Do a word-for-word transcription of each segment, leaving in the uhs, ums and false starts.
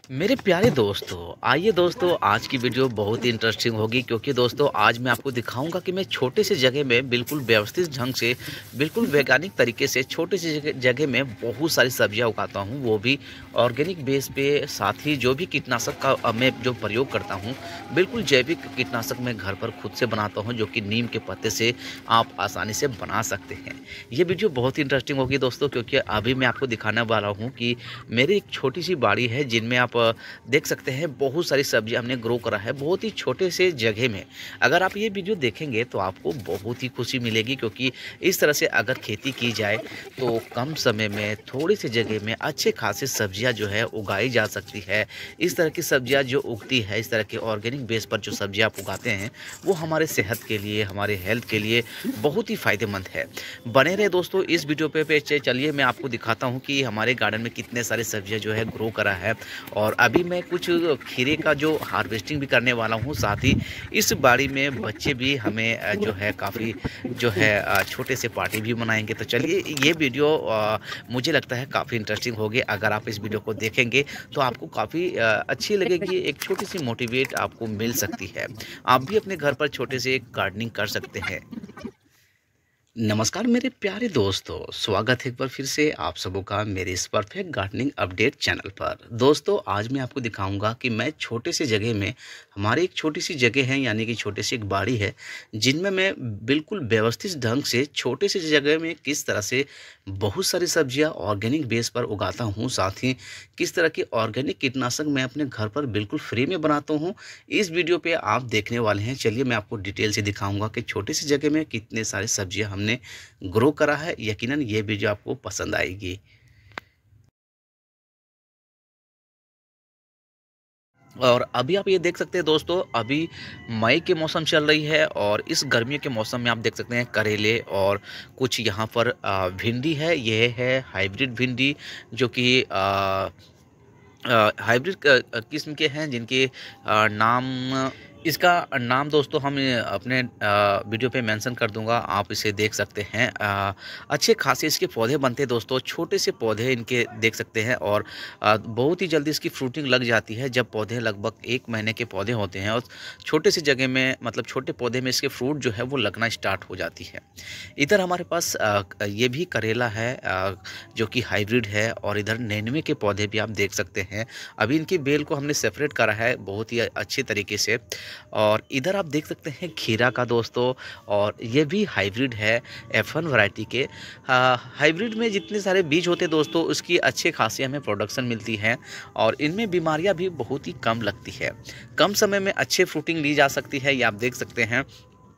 मेरे प्यारे दोस्तों, आइए दोस्तों आज की वीडियो बहुत ही इंटरेस्टिंग होगी क्योंकि दोस्तों आज मैं आपको दिखाऊंगा कि मैं छोटे से जगह में बिल्कुल व्यवस्थित ढंग से, बिल्कुल वैज्ञानिक तरीके से छोटे से जगह जगह में बहुत सारी सब्जियां उगाता हूं, वो भी ऑर्गेनिक बेस पे। साथ ही जो भी कीटनाशक का अ, मैं जो प्रयोग करता हूं, बिल्कुल जैविक कीटनाशक मैं घर पर खुद से बनाता हूँ, जो कि नीम के पत्ते से आप आसानी से बना सकते हैं। ये वीडियो बहुत ही इंटरेस्टिंग होगी दोस्तों, क्योंकि अभी मैं आपको दिखाने वाला हूँ कि मेरी एक छोटी सी बाड़ी है जिनमें आप अ, देख सकते हैं बहुत सारी सब्जियां हमने ग्रो करा है बहुत ही छोटे से जगह में। अगर आप ये वीडियो देखेंगे तो आपको बहुत ही खुशी मिलेगी, क्योंकि इस तरह से अगर खेती की जाए तो कम समय में थोड़ी सी जगह में अच्छे खासे सब्जियां जो है उगाई जा सकती है। इस तरह की सब्जियां जो उगती है, इस तरह के ऑर्गेनिक बेस पर जो सब्जियां आप उगाते हैं, वो हमारे सेहत के लिए, हमारे हेल्थ के लिए बहुत ही फायदेमंद है। बने रहे दोस्तों इस वीडियो पे पे चलिए मैं आपको दिखाता हूँ कि हमारे गार्डन में कितने सारे सब्जियां जो है ग्रो करा है। और अभी मैं कुछ खीरे का जो हार्वेस्टिंग भी करने वाला हूँ। साथ ही इस बाड़ी में बच्चे भी हमें अ, जो है काफ़ी जो है अ, छोटे से पार्टी भी मनाएंगे। तो चलिए ये वीडियो अ, मुझे लगता है काफ़ी इंटरेस्टिंग होगी। अगर आप इस वीडियो को देखेंगे तो आपको काफ़ी अ, अच्छी लगेगी, एक छोटी सी मोटिवेट आपको मिल सकती है। आप भी अपने घर पर छोटे से एक गार्डनिंग कर सकते हैं। नमस्कार मेरे प्यारे दोस्तों, स्वागत है एक बार फिर से आप सबों का मेरे इस परफेक्ट गार्डनिंग अपडेट चैनल पर। दोस्तों आज मैं आपको दिखाऊंगा कि मैं छोटे से जगह में, हमारी एक छोटी सी जगह है यानी कि छोटी सी एक बाड़ी है, जिनमें मैं बिल्कुल व्यवस्थित ढंग से छोटे से जगह में किस तरह से बहुत सारी सब्जियां ऑर्गेनिक बेस पर उगाता हूं। साथ ही किस तरह की ऑर्गेनिक कीटनाशक मैं अपने घर पर बिल्कुल फ्री में बनाता हूं, इस वीडियो पे आप देखने वाले हैं। चलिए मैं आपको डिटेल से दिखाऊंगा कि छोटी सी जगह में कितने सारे सब्जियां हमने ग्रो करा है। यकीनन ये वीडियो आपको पसंद आएगी। और अभी आप ये देख सकते हैं दोस्तों, अभी मई के मौसम चल रही है और इस गर्मियों के मौसम में आप देख सकते हैं करेले और कुछ यहाँ पर अ, भिंडी है। यह है हाइब्रिड भिंडी, जो कि अ, अ, हाइब्रिड अ, किस्म के हैं, जिनके अ, नाम इसका नाम दोस्तों हम अ, अपने अ, वीडियो पे मेंशन कर दूंगा, आप इसे देख सकते हैं। अ, अच्छे खासे इसके पौधे बनते हैं दोस्तों, छोटे से पौधे इनके देख सकते हैं। और अ, बहुत ही जल्दी इसकी फ्रूटिंग लग जाती है जब पौधे लगभग एक महीने के पौधे होते हैं, और छोटे से जगह में, मतलब छोटे पौधे में इसके फ्रूट जो है वो लगना स्टार्ट हो जाती है। इधर हमारे पास अ, ये भी करेला है, अ, जो कि हाइब्रिड है। और इधर नेनुए के पौधे भी आप देख सकते हैं। अभी इनकी बेल को हमने सेपरेट करा है बहुत ही अच्छे तरीके से। और इधर आप देख सकते हैं खीरा का दोस्तों, और ये भी हाइब्रिड है, एफ वन वैरायटी के। हाँ, हाइब्रिड में जितने सारे बीज होते हैं दोस्तों, उसकी अच्छे खासी हमें प्रोडक्शन मिलती है, और इनमें बीमारियां भी बहुत ही कम लगती है। कम समय में अच्छे फ्रूटिंग ली जा सकती है, ये आप देख सकते हैं।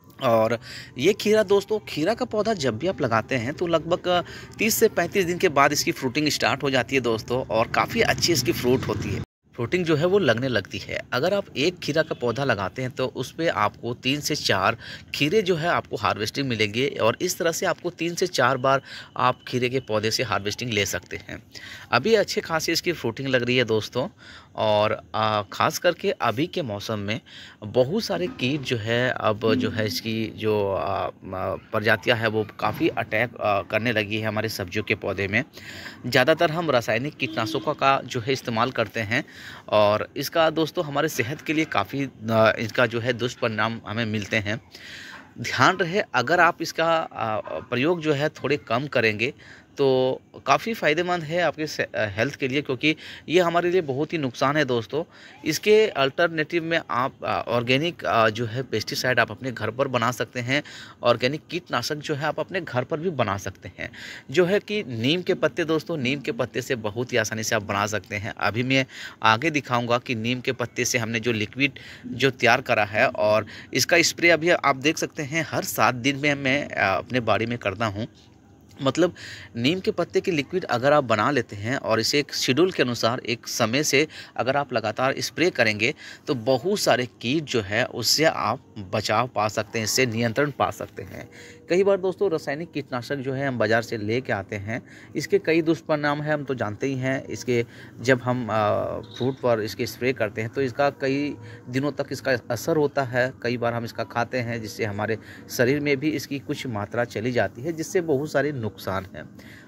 और ये खीरा दोस्तों, खीरा का पौधा जब भी आप लगाते हैं तो लगभग तीस से पैंतीस दिन के बाद इसकी फ्रूटिंग स्टार्ट हो जाती है दोस्तों, और काफ़ी अच्छी इसकी फ्रूट होती है, फ्रूटिंग जो है वो लगने लगती है। अगर आप एक खीरा का पौधा लगाते हैं तो उसपे आपको तीन से चार खीरे जो है आपको हार्वेस्टिंग मिलेंगे, और इस तरह से आपको तीन से चार बार आप खीरे के पौधे से हार्वेस्टिंग ले सकते हैं। अभी अच्छे खासी इसकी फ्रूटिंग लग रही है दोस्तों। और आ, ख़ास करके अभी के मौसम में बहुत सारे कीट जो है, अब जो है इसकी जो आ, म, प्रजातियां है वो काफ़ी अटैक आ, करने लगी है हमारे सब्जियों के पौधे में। ज़्यादातर हम रासायनिक कीटनाशकों का जो है इस्तेमाल करते हैं, और इसका दोस्तों हमारे सेहत के लिए काफ़ी इसका जो है दुष्परिणाम हमें मिलते हैं। ध्यान रहे, अगर आप इसका अ, प्रयोग जो है थोड़े कम करेंगे तो काफ़ी फ़ायदेमंद है आपके हेल्थ के लिए, क्योंकि ये हमारे लिए बहुत ही नुकसान है दोस्तों। इसके अल्टरनेटिव में आप ऑर्गेनिक जो है पेस्टिसाइड आप अपने घर पर बना सकते हैं। ऑर्गेनिक कीटनाशक जो है आप अपने घर पर भी बना सकते हैं, जो है कि नीम के पत्ते दोस्तों, नीम के पत्ते से बहुत ही आसानी से आप बना सकते हैं। अभी मैं आगे दिखाऊंगा कि नीम के पत्ते से हमने जो लिक्विड जो तैयार करा है, और इसका स्प्रे अभी आप देख सकते हैं हर सात दिन में मैं अ, अपने बाड़ी में करता हूँ। मतलब नीम के पत्ते की लिक्विड अगर आप बना लेते हैं और इसे एक शेड्यूल के अनुसार एक समय से अगर आप लगातार स्प्रे करेंगे, तो बहुत सारे कीट जो है उससे आप बचाव पा सकते हैं, इससे नियंत्रण पा सकते हैं। कई बार दोस्तों रासायनिक कीटनाशक जो है हम बाज़ार से ले के आते हैं, इसके कई दुष्परिणाम हैं, हम तो जानते ही हैं। इसके जब हम आ, फ्रूट पर इसके स्प्रे करते हैं तो इसका कई दिनों तक इसका असर होता है। कई बार हम इसका खाते हैं, जिससे हमारे शरीर में भी इसकी कुछ मात्रा चली जाती है, जिससे बहुत सारे नुकसान हैं।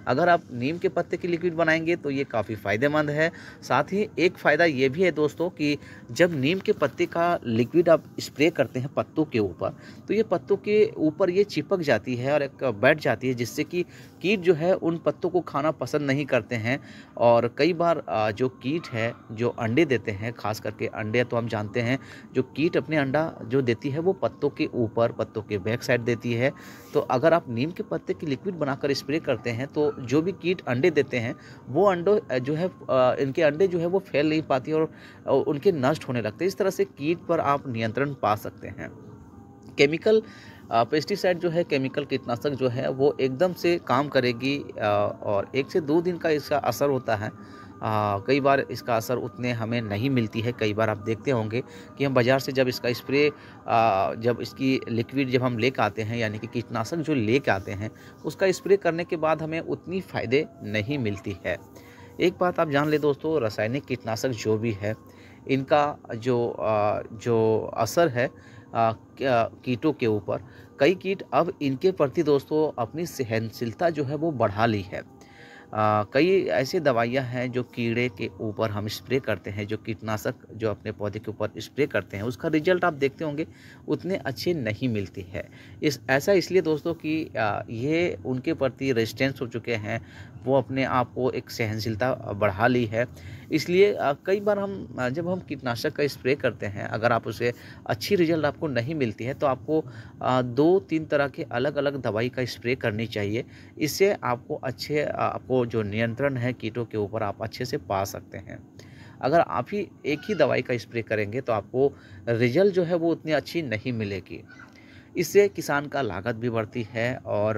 अगर आप नीम के पत्ते की लिक्विड बनाएंगे तो ये काफ़ी फ़ायदेमंद है। साथ ही एक फ़ायदा ये भी है दोस्तों कि जब नीम के पत्ते का लिक्विड आप स्प्रे करते हैं पत्तों के ऊपर, तो ये पत्तों के ऊपर ये चिपक जाती है और एक बैठ जाती है, जिससे कि कीट जो है उन पत्तों को खाना पसंद नहीं करते हैं। और कई बार अ, जो कीट है जो अंडे देते हैं, ख़ास करके अंडे तो हम जानते हैं जो कीट अपने अंडा जो देती है वो पत्तों के ऊपर, पत्तों के बैक साइड देती है। तो अगर आप नीम के पत्ते की लिक्विड बनाकर स्प्रे करते हैं तो जो भी कीट अंडे देते हैं वो अंडों जो है अ, इनके अंडे जो है वो फैल नहीं पाती और अ, उनके नष्ट होने लगते हैं। इस तरह से कीट पर आप नियंत्रण पा सकते हैं। केमिकल अ, पेस्टिसाइड जो है, केमिकल कीटनाशक जो है वो एकदम से काम करेगी अ, और एक से दो दिन का इसका असर होता है। अ, कई बार इसका असर उतने हमें नहीं मिलती है। कई बार आप देखते होंगे कि हम बाज़ार से जब इसका स्प्रे अ, जब इसकी लिक्विड जब हम लेके आते हैं, यानी कि कीटनाशक जो लेके आते हैं, उसका स्प्रे करने के बाद हमें उतनी फ़ायदे नहीं मिलती है। एक बात आप जान लें दोस्तों, रासायनिक कीटनाशक जो भी है, इनका जो अ, जो असर है अ, क्या कीटों के ऊपर, कई कीट अब इनके प्रति दोस्तों अपनी सहनशीलता जो है वो बढ़ा ली है। अ, कई ऐसी दवाइयाँ हैं जो कीड़े के ऊपर हम स्प्रे करते हैं, जो कीटनाशक जो अपने पौधे के ऊपर स्प्रे करते हैं, उसका रिजल्ट आप देखते होंगे उतने अच्छे नहीं मिलती है। इस ऐसा इसलिए दोस्तों कि अ, ये उनके प्रति रेजिस्टेंस हो चुके हैं, वो अपने आप को एक सहनशीलता बढ़ा ली है। इसलिए अ, कई बार हम अ, जब हम कीटनाशक का स्प्रे करते हैं, अगर आप उसे अच्छी रिजल्ट आपको नहीं मिलती है तो आपको अ, दो तीन तरह के अलग-अलग दवाई का स्प्रे करनी चाहिए। इससे आपको अच्छे अ, आपको जो नियंत्रण है कीटों के ऊपर आप अच्छे से पा सकते हैं। अगर आप ही एक ही दवाई का स्प्रे करेंगे तो आपको रिजल्ट जो है वो उतनी अच्छी नहीं मिलेगी। इससे किसान का लागत भी बढ़ती है और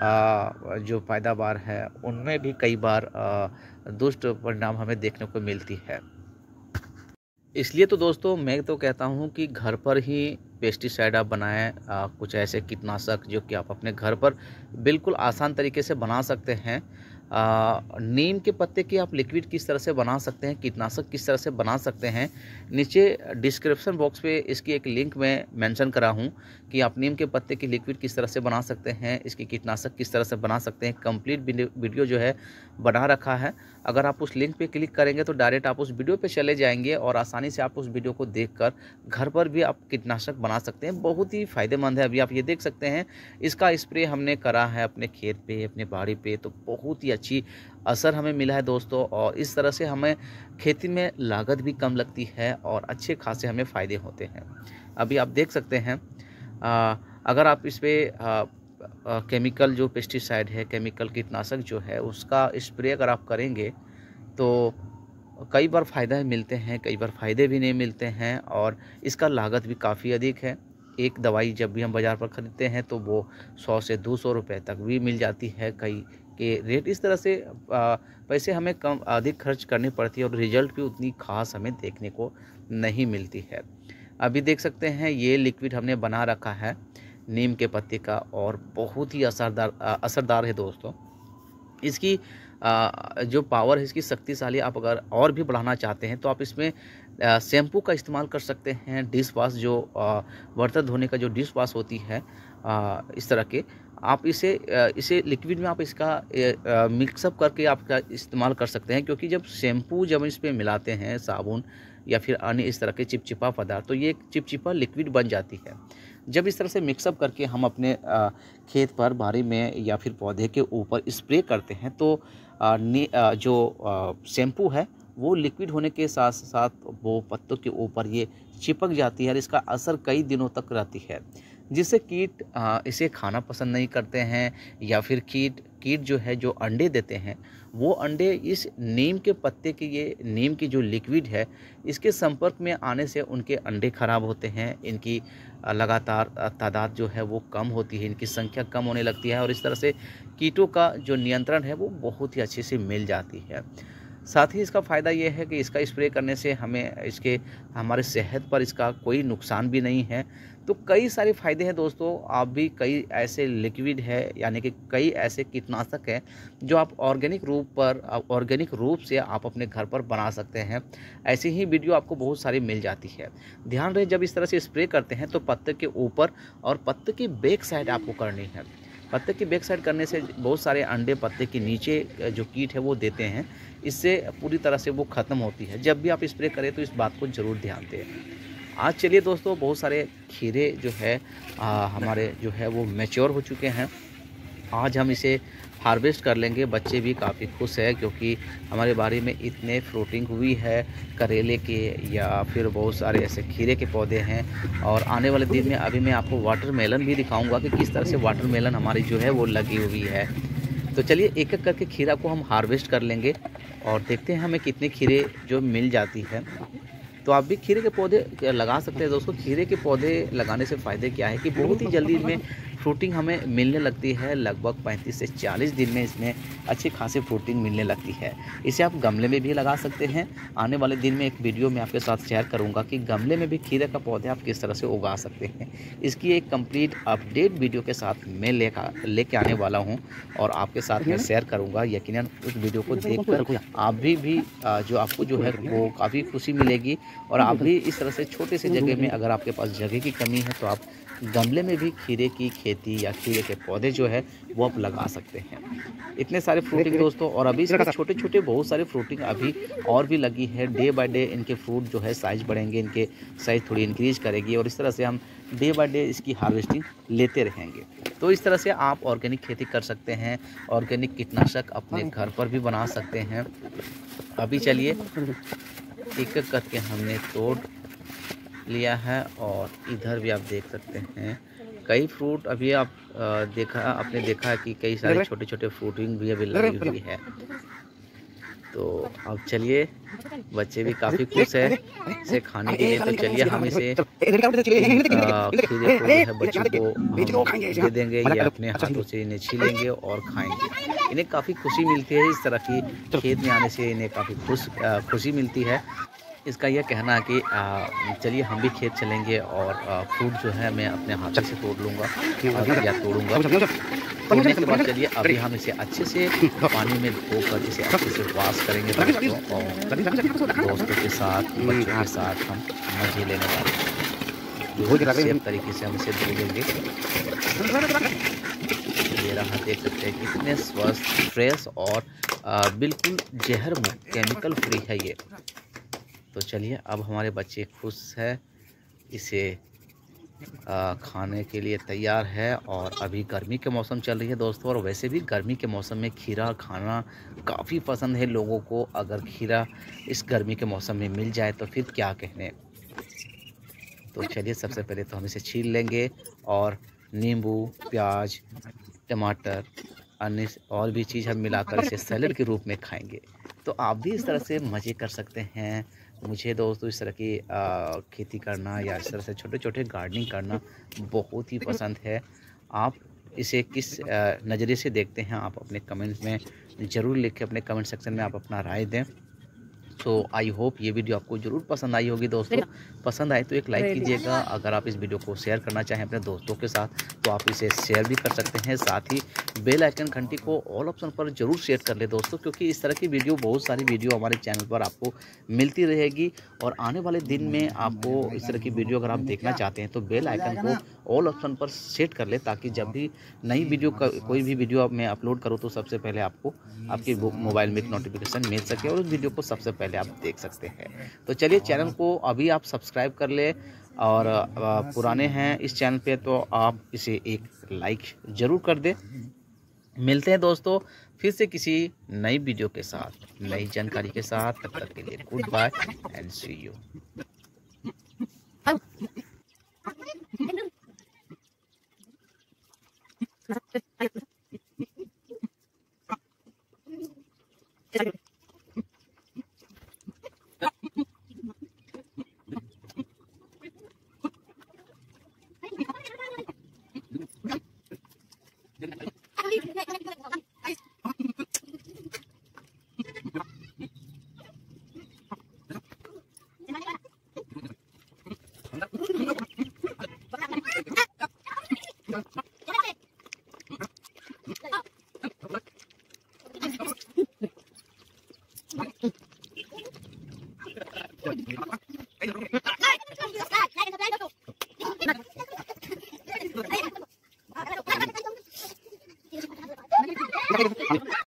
अ, जो पैदावार है उनमें भी कई बार अ, दुष्ट परिणाम हमें देखने को मिलती है। इसलिए तो दोस्तों मैं तो कहता हूँ कि घर पर ही पेस्टिसाइड आप बनाएँ, अ, कुछ ऐसे कीटनाशक जो कि आप अपने घर पर बिल्कुल आसान तरीके से बना सकते हैं। अ, नीम के पत्ते की आप लिक्विड किस तरह से बना सकते हैं, कीटनाशक किस तरह से बना सकते हैं, नीचे डिस्क्रिप्शन बॉक्स पे इसकी एक लिंक मैं मेंशन करा हूँ कि आप नीम के पत्ते की लिक्विड किस तरह से बना सकते हैं, इसकी कीटनाशक किस तरह से बना सकते हैं। कंप्लीट वीडियो वीडियो जो है बना रखा है। अगर आप उस लिंक पे क्लिक करेंगे तो डायरेक्ट आप उस वीडियो पे चले जाएँगे और आसानी से आप उस वीडियो को देखकर घर पर भी आप कीटनाशक बना सकते हैं। बहुत ही फ़ायदेमंद है। अभी आप ये देख सकते हैं, इसका स्प्रे हमने करा है अपने खेत पे, अपने बाड़ी पे, तो बहुत ही अच्छी असर हमें मिला है दोस्तों। और इस तरह से हमें खेती में लागत भी कम लगती है और अच्छे खासे हमें फ़ायदे होते हैं। अभी आप देख सकते हैं, अ, अगर आप इस पे अ अ, केमिकल जो पेस्टिसाइड है, केमिकल कीटनाशक जो है, उसका स्प्रे अगर आप करेंगे तो कई बार फ़ायदा मिलते हैं, कई बार फ़ायदे भी नहीं मिलते हैं और इसका लागत भी काफ़ी अधिक है। एक दवाई जब भी हम बाज़ार पर खरीदते हैं तो वो सौ से दो सौ रुपए तक भी मिल जाती है, कई के रेट। इस तरह से अ, पैसे हमें कम अधिक खर्च करनी पड़ती है और रिज़ल्ट भी उतनी ख़ास हमें देखने को नहीं मिलती है। अभी देख सकते हैं ये लिक्विड हमने बना रखा है नीम के पत्ते का और बहुत ही असरदार अ, असरदार है दोस्तों। इसकी अ, जो पावर है, इसकी शक्तिशाली आप अगर और भी बढ़ाना चाहते हैं तो आप इसमें अ, शैम्पू का इस्तेमाल कर सकते हैं। डिश वॉश जो अ, बर्तन धोने का जो डिश वॉश होती है, अ, इस तरह के आप इसे अ, इसे लिक्विड में आप इसका ए, अ, मिक्सअप करके आप का इस्तेमाल कर सकते हैं, क्योंकि जब शैम्पू जब इस पे मिलाते हैं, साबुन या फिर अन्य इस तरह के चिपचिपा पदार्थ, तो ये एक चिपचिपा लिक्विड बन जाती है। जब इस तरह से मिक्सअप करके हम अपने अ, खेत पर, बाड़ी में या फिर पौधे के ऊपर स्प्रे करते हैं तो अ, नी अ, जो अ, शैम्पू है वो लिक्विड होने के साथ-साथ वो पत्तों के ऊपर ये चिपक जाती है और इसका असर कई दिनों तक रहती है। जिससे कीट अ, इसे खाना पसंद नहीं करते हैं या फिर कीट कीट जो है जो अंडे देते हैं, वो अंडे इस नीम के पत्ते की, ये नीम की जो लिक्विड है, इसके संपर्क में आने से उनके अंडे खराब होते हैं। इनकी अ, लगातार अ, तादाद जो है वो कम होती है, इनकी संख्या कम होने लगती है और इस तरह से कीटों का जो नियंत्रण है वो बहुत ही अच्छे से मिल जाती है। साथ ही इसका फ़ायदा ये है कि इसका स्प्रे करने से हमें इसके हमारे सेहत पर इसका कोई नुकसान भी नहीं है। तो कई सारे फ़ायदे हैं दोस्तों। आप भी कई ऐसे लिक्विड है, यानी कि कई ऐसे कीटनाशक हैं जो आप ऑर्गेनिक रूप पर अ, ऑर्गेनिक रूप से आप अपने घर पर बना सकते हैं। ऐसी ही वीडियो आपको बहुत सारी मिल जाती है। ध्यान रहे, जब इस तरह से स्प्रे करते हैं तो पत्ते के ऊपर और पत्ते की बैक साइड आपको करनी है। पत्ते की बैक साइड करने से बहुत सारे अंडे पत्ते के नीचे जो कीट है वो देते हैं, इससे पूरी तरह से वो ख़त्म होती है। जब भी आप स्प्रे करें तो इस बात को ज़रूर ध्यान दें। आज चलिए दोस्तों, बहुत सारे खीरे जो है आ, हमारे जो है वो मैच्योर हो चुके हैं। आज हम इसे हार्वेस्ट कर लेंगे। बच्चे भी काफ़ी खुश है क्योंकि हमारे बाड़ी में इतने फ्रूटिंग हुई है करेले के या फिर बहुत सारे ऐसे खीरे के पौधे हैं। और आने वाले दिन में अभी मैं आपको वाटरमेलन भी दिखाऊंगा कि किस तरह से वाटरमेलन हमारी जो है वो लगी हुई है। तो चलिए एक एक करके खीरा को हम हार्वेस्ट कर लेंगे और देखते हैं हमें कितने खीरे जो मिल जाती है। तो आप भी खीरे के पौधे लगा सकते हैं दोस्तों। खीरे के पौधे लगाने से फ़ायदे क्या है कि बहुत ही जल्दी इनमें फ्रूटिंग हमें मिलने लगती है। लगभग पैंतीस से चालीस दिन में इसमें अच्छी खासी फ्रूटिंग मिलने लगती है। इसे आप गमले में भी लगा सकते हैं। आने वाले दिन में एक वीडियो में आपके साथ शेयर करूंगा कि गमले में भी खीरे का पौधे आप किस तरह से उगा सकते हैं। इसकी एक कंप्लीट अपडेट वीडियो के साथ मैं लेकर लेके आने वाला हूँ और आपके साथ मैं शेयर करूँगा। यकीनन उस वीडियो को देखकर आप भी भी जो आपको जो है वो काफ़ी खुशी मिलेगी और आप भी इस तरह से छोटे से जगह में, अगर आपके पास जगह की कमी है तो आप गमले में भी खीरे की खेती या खीरे के पौधे जो है वो आप लगा सकते हैं। इतने सारे फ्रूटिंग दोस्तों, और अभी इसमें छोटे छोटे बहुत सारे फ्रूटिंग अभी और भी लगी है। डे बाय डे इनके फ्रूट जो है साइज बढ़ेंगे, इनके साइज थोड़ी इंक्रीज करेगी और इस तरह से हम डे बाय डे इसकी हार्वेस्टिंग लेते रहेंगे। तो इस तरह से आप ऑर्गेनिक खेती कर सकते हैं। ऑर्गेनिक कीटनाशक अपने घर पर भी बना सकते हैं। अभी चलिए एक एक करके हमने तोड़ लिया है और इधर भी आप देख सकते हैं कई फ्रूट अभी आप देखा आपने देखा कि कई सारे छोटे छोटे फ्रूटिंग भी अभी लगी हुई है। तो अब चलिए, बच्चे भी काफ़ी खुश है इसे खाने के लिए। तो चलिए हम इसे खीरे को जो है बच्चों को दे देंगे या अपने हाथों से इन्हें छीलेंगे और खाएंगे। इन्हें काफ़ी खुशी मिलती है इस तरह की खेत में आने से, इन्हें काफ़ी खुश खुशी मिलती है। इसका यह कहना है कि चलिए हम भी खेत चलेंगे और फ्रूट जो है मैं अपने हाथों से तोड़ लूँगा या तोड़ूंगा। तोड़ने के बाद चलिए अभी हम इसे अच्छे से पानी में धोकर इसे अच्छे से वॉश करेंगे दोस्तों, और दोस्तों के साथ बच्चों के साथ हम मजे लेने वाले हैं। सेफ तरीके से हम इसे धो लेंगे। ये रहा, देख सकते हैं कितने स्वस्थ, फ्रेश और आ, बिल्कुल जहर मुक्त, केमिकल फ्री है ये। तो चलिए अब हमारे बच्चे खुश है, इसे आ, खाने के लिए तैयार है। और अभी गर्मी के मौसम चल रही है दोस्तों, और वैसे भी गर्मी के मौसम में खीरा खाना काफ़ी पसंद है लोगों को। अगर खीरा इस गर्मी के मौसम में मिल जाए तो फिर क्या कहने। तो चलिए सबसे पहले तो हम इसे छील लेंगे और नींबू, प्याज, टमाटर, अन्य और भी चीज़ हम मिलाकर इसे सैलेड के रूप में खाएंगे। तो आप भी इस तरह से मज़े कर सकते हैं। मुझे दोस्तों इस तरह की आ, खेती करना या इस तरह से छोटे छोटे गार्डनिंग करना बहुत ही पसंद है। आप इसे किस नज़रिए से देखते हैं आप अपने कमेंट्स में ज़रूर लिख के अपने कमेंट सेक्शन में आप अपना राय दें। सो आई होप ये वीडियो आपको ज़रूर पसंद आई होगी दोस्तों। पसंद आए तो एक लाइक कीजिएगा। अगर आप इस वीडियो को शेयर करना चाहें अपने दोस्तों के साथ तो आप इसे शेयर भी कर सकते हैं। साथ ही बेल आइकन घंटी को ऑल ऑप्शन पर जरूर सेट कर ले दोस्तों, क्योंकि इस तरह की वीडियो, बहुत सारी वीडियो हमारे चैनल पर आपको मिलती रहेगी। और आने वाले दिन में आपको इस तरह की वीडियो अगर आप देखना चाहते हैं तो बेल आइकन को ऑल ऑप्शन पर सेट कर ले, ताकि जब भी नई वीडियो का कोई भी वीडियो मैं अपलोड करूँ तो सबसे पहले आपको आपके मोबाइल में एक नोटिफिकेशन मिल सके और उस वीडियो को सबसे पहले आप देख सकते हैं। तो चलिए चैनल को अभी आप सब्सक्राइब कर ले, और पुराने हैं इस चैनल पे तो आप इसे एक लाइक ज़रूर कर दें। मिलते हैं दोस्तों फिर से किसी नई वीडियो के साथ, नई जानकारी के साथ। तब तक के लिए good bye and see you. Thank you.